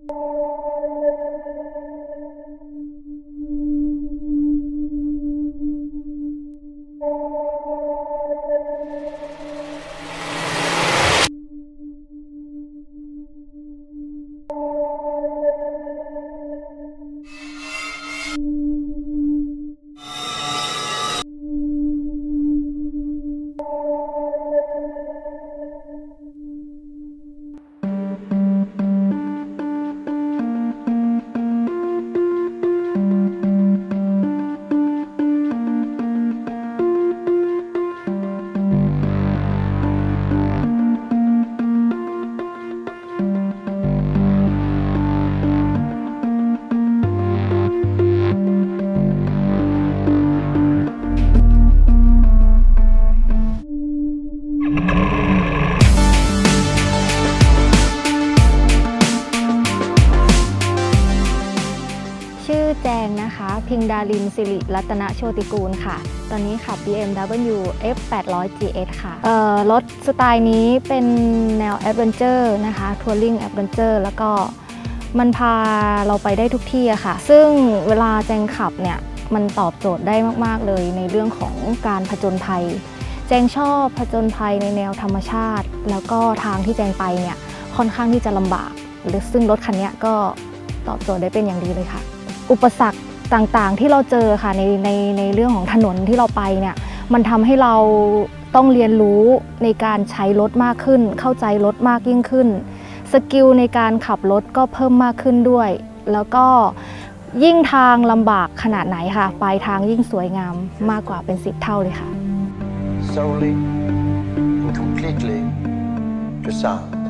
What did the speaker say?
ชื่อแจงนะคะพิงดาลินสิริรัตนโชติกูลค่ะตอนนี้ขับ BMW F800 GS ค่ะรถสไตล์นี้เป็นแนวแอดเวนเจอร์นะคะทัวริงแอดเวนเจอร์แล้วก็มันพาเราไปได้ทุกที่อะค่ะซึ่งเวลาแจงขับเนี่ยมันตอบโจทย์ได้มากๆเลยในเรื่องของการผจญภัยแจงชอบผจญภัยในแนวธรรมชาติแล้วก็ทางที่แจงไปเนี่ยค่อนข้างที่จะลำบากซึ่งรถคันนี้ก็ตอบโจทย์ได้เป็นอย่างดีเลยค่ะอุปสรรคต่างๆที่เราเจอค่ะในเรื่องของถนนที่เราไปเนี่ยมันทำให้เราต้องเรียนรู้ในการใช้รถมากขึ้นเข้าใจรถมากยิ่งขึ้นสกิลในการขับรถก็เพิ่มมากขึ้นด้วยแล้วก็ยิ่งทางลำบากขนาดไหนค่ะปลายทางยิ่งสวยงามมากกว่าเป็น10 เท่าเลยค่ะ Solely and completely to sound